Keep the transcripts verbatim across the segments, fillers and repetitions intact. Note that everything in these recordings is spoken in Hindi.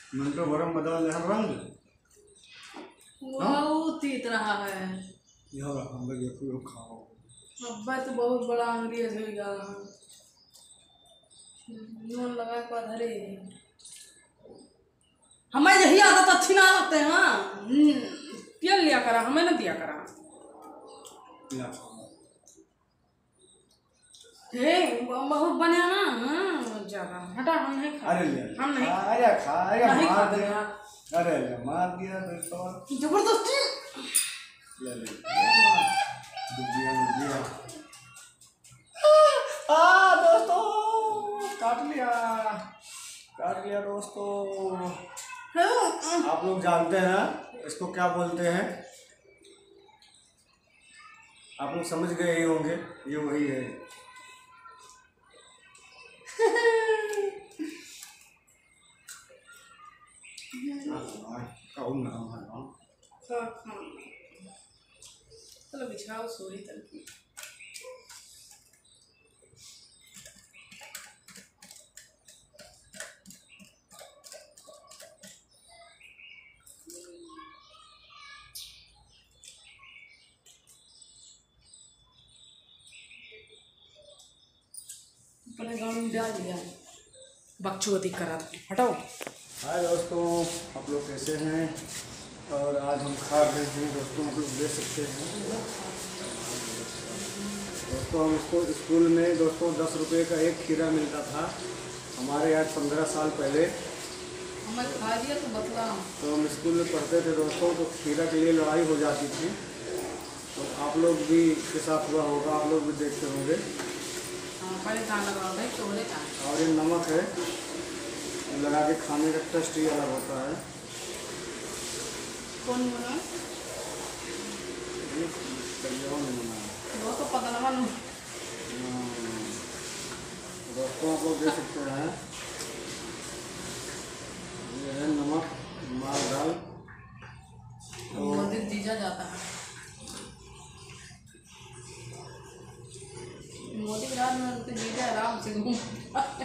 मिनटों भर में बदल रहे हैं रंग। बहुत तीत रहा है। यह हम देखो खाओ। अब्बा तो बहुत बड़ा अंग्रेज हो गया। नून लगा के धरे हमें यही आदत अच्छी ना लगते हैं। हाँ तेल लिया करा हमें ना दिया करा। हे बहुत बने ना। हाँ ज्यादा हटा हम नहीं खा। अरे हम नहीं अरे खा अरे मार दे। अरे मार दिया तो जबरदस्ती ले ले दिया दिया। आ दोस्तों काट लिया काट लिया दोस्तों। आप लोग जानते हैं इसको क्या बोलते हैं? आप लोग समझ गए ही होंगे, ये वही है। चलो बिछाओ सोरी तल की। अपने गाँव में डाल दिया बकचोदी करा हटाओ। हाय दोस्तों, आप लोग कैसे हैं? और आज हम खा रहे हैं दोस्तों, आप लोग देख सकते हैं दोस्तों। हम इसको स्कूल में दोस्तों दस रुपये का एक खीरा मिलता था हमारे यहाँ पंद्रह साल पहले। हमें खा दिया तो बतला। तो हम स्कूल में पढ़ते थे दोस्तों, तो खीरा के लिए लड़ाई हो जाती थी। तो आप लोग भी के साथ हुआ होगा, आप लोग भी देखते होंगे। और ये नमक है, लगा के खाने का टेस्ट ही अलग होता है। कौन बना? ये बना वो तो पता नहीं। दोस्तों आप लोग देख सकते हैं, ये है नमक मार दाल। तो मोदी दीजा जाता है मोदी के रात में उनके दीजा आराम से घूमता है।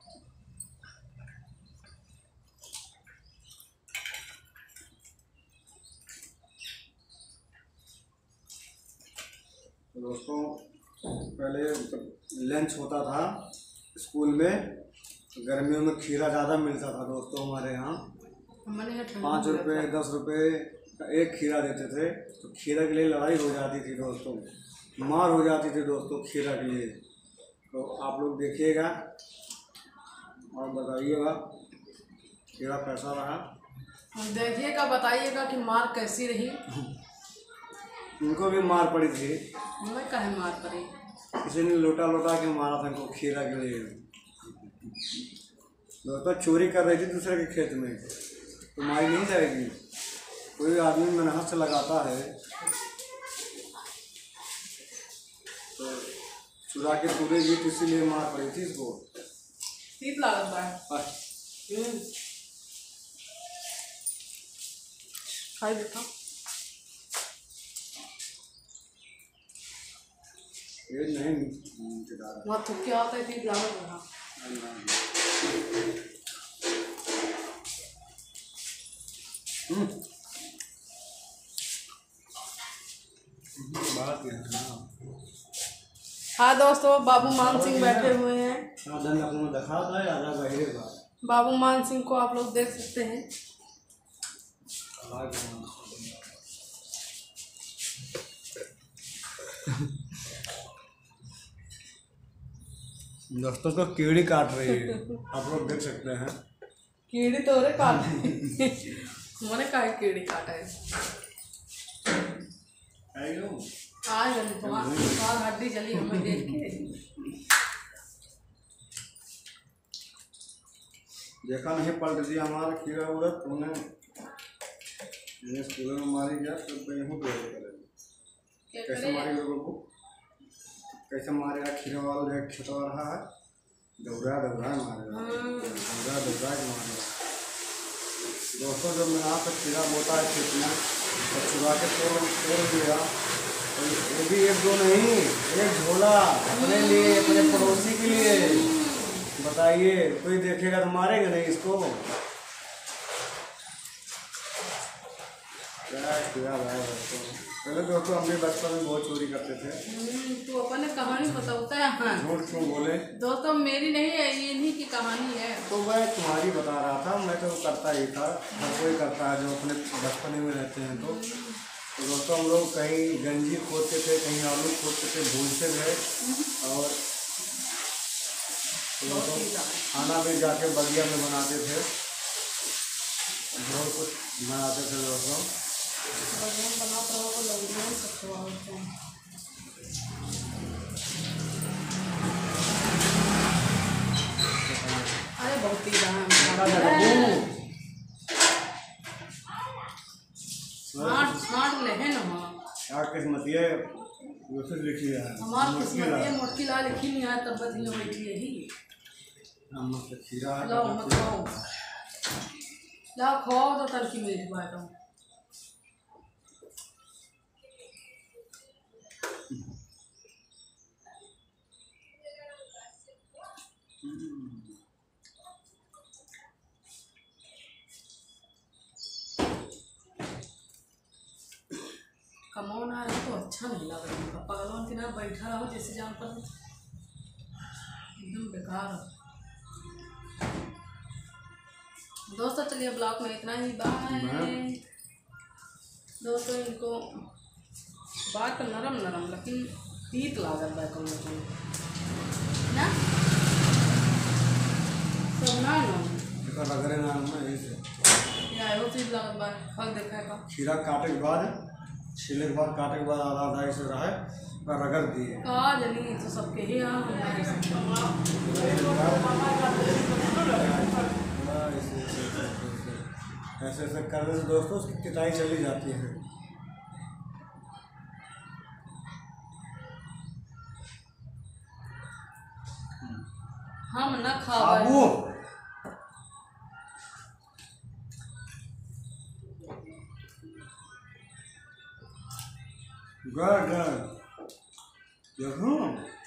दोस्तों पहले लंच होता था स्कूल में, गर्मियों में खीरा ज़्यादा मिलता था दोस्तों हमारे यहाँ। पाँच रुपये दस रुपये का एक खीरा देते थे। तो खीरा के लिए लड़ाई हो जाती थी दोस्तों, मार हो जाती थी दोस्तों खीरा के लिए। तो आप लोग देखिएगा और बताइएगा खीरा कैसा रहा। देखिएगा बताइएगा कि मार कैसी रही। उनको भी मार पड़ी थी। हमें काहे मार पड़ी? किसी ने लोटा लोटा के मारा था इनको खीरा के लिए। दोस्तों चोरी कर रही थी दूसरे के खेत में, तो मारी नहीं जाएगी। कोई आदमी मेहनत से लगाता है तो चुरा के पूरे जी, तो इसीलिए मार पड़ी थी इसको। तीत लागत है। खाई देखा ये नहीं वहाँ थुक्के आता है तीत लागत रहा। हाँ दोस्तों, बाबू मान सिंह बैठे हुए हैं। बाबू मान सिंह को आप लोग देख सकते हैं। दोस्तों तो कीड़ी काट रही है, आप लोग देख सकते हैं। कीड़ी तो रे काट मैंने कहा कीड़ी काटा है। आज तुम्हारी हड्डी चली हमें देख के। देखा नहीं पलट दिया हमारा खीरा उड़ा तूने। स्कूल में मारी गया तो गेहूँ पे करेंगे कैसे मारे लोगों को, कैसे मारेगा? खीरा वाला जो खिंचवा रहा है, दौड़ा दौड़ा मारेगा, दौड़ा दौड़ा के मारेगा। दोस्तों जब मेरा हाथ खीरा बोता है खेत में तो चुरा के तोड़ तोड़ दिया। तो ये भी एक दो नहीं, एक झोला अपने लिए, अपने पड़ोसी के लिए। बताइए कोई देखेगा तो मारेगा नहीं इसको? क्या किया भाई दोस्तों, पहले दोस्तों हम भी बचपन में बहुत चोरी करते थे। हम्म, तो अपने कहानी बताता है। हाँ झूठ क्यों बोले? दोस्तों मेरी नहीं है, ये इन्हीं की कहानी है। तो मैं तुम्हारी बता रहा था, मैं तो करता ही था, हर कोई करता है जो अपने बचपन में रहते हैं। तो, तो दोस्तों हम लोग कहीं गंजी खोदते थे, कहीं आलू खोदते थे, भूनते थे, और तो दोस्तों खाना भी जाके बगिया में बनाते थे, बहुत कुछ बनाते थे दोस्तों। अरे बहुत ही स्मार्ट स्मार्ट ले है ना। क्या किस्मत है, यूसुफ लिखी है हमारी किस्मत ये मोटकी लाल लिखी नहीं है, तब बधी बैठी है ही। नमक खीरा लो मत खाओ, ला खाओ तो तड़की मीठ बाटो। कमौन आ रहा तो अच्छा नहीं लग रहा, पगलों के ना बैठा रहो जैसे जान पर एकदम बेकार। दोस्तों चलिए ब्लॉग में इतना ही, बाय। दोस्तों इनको बात नरम नरम लेकिन तीत लागत है कम ना सब ना ना रगड़े ना ना ऐसे या वो चीज लागत बा फल देखा का। खीरा काटे के बाद, छीले के बाद, काटे के बाद आधा आधा ऐसे रहा है और रगड़ दिए का जनी तो सबके ही यहाँ ऐसे ऐसे करने से दोस्तों उसकी किटाई चली जाती है। हम ना खा बाबू गड़ गड़ देखो